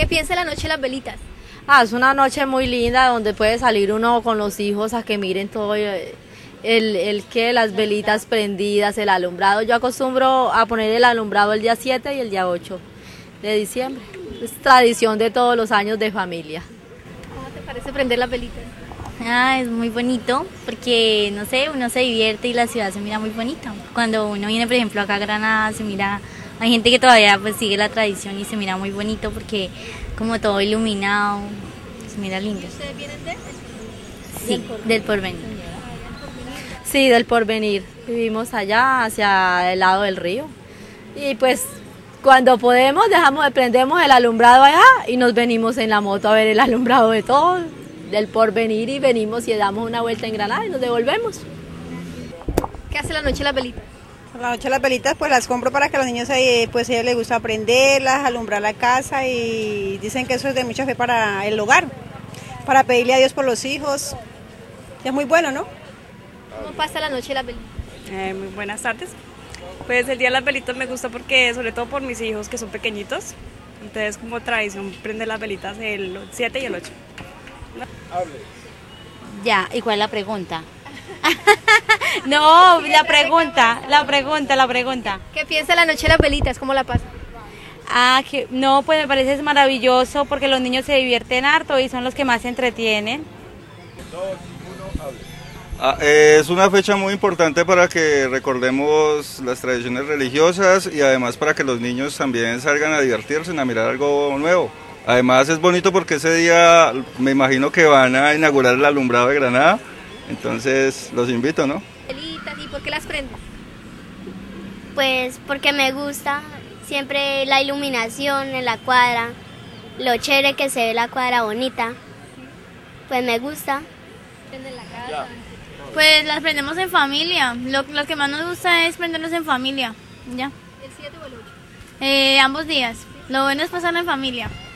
piensa la noche de las velitas? Es una noche muy linda donde puede salir uno con los hijos a que miren todo las velitas prendidas, el alumbrado. Yo acostumbro a poner el alumbrado el día 7 y el día 8 de diciembre. Es tradición de todos los años de familia. ¿Cómo te parece prender las velitas? Es muy bonito porque, no sé, uno se divierte y la ciudad se mira muy bonita. Cuando uno viene, por ejemplo, acá a Granada, se mira, hay gente que todavía pues sigue la tradición y se mira muy bonito porque como todo iluminado, se mira lindo. ¿Ustedes vienen de? Sí, del Porvenir. Sí, del Porvenir. Vivimos allá, hacia el lado del río. Y pues cuando podemos, prendemos el alumbrado allá y nos venimos en la moto a ver el alumbrado de todo, del Porvenir, y venimos y damos una vuelta en Granada y nos devolvemos. ¿Qué hace la noche de las velitas? La noche las velitas pues las compro para que a los niños pues a ellos les gusta prenderlas, alumbrar la casa, y dicen que eso es de mucha fe para el hogar, para pedirle a Dios por los hijos. Y es muy bueno, ¿no? ¿Cómo pasa la noche de las velitas? Muy buenas tardes. Pues el día de las velitas me gusta porque, sobre todo por mis hijos que son pequeñitos, entonces como tradición prender las velitas el 7 y el 8. Ya, ¿y cuál es la pregunta? No, la pregunta. ¿Qué piensa la noche de las velitas? ¿Cómo la pasa? No, pues me parece maravilloso porque los niños se divierten harto y son los que más se entretienen. Es una fecha muy importante para que recordemos las tradiciones religiosas y además para que los niños también salgan a divertirse, a mirar algo nuevo. Además es bonito porque ese día me imagino que van a inaugurar el alumbrado de Granada, entonces los invito, ¿no? Velitas, ¿y por qué las prendes? Pues porque me gusta siempre la iluminación en la cuadra, lo chévere que se ve la cuadra bonita, pues me gusta. ¿Prenden la casa? Pues las prendemos en familia, lo que más nos gusta es prenderlos en familia, ya. ¿El 7 o el 8? Ambos días, lo bueno es pasarlo en familia.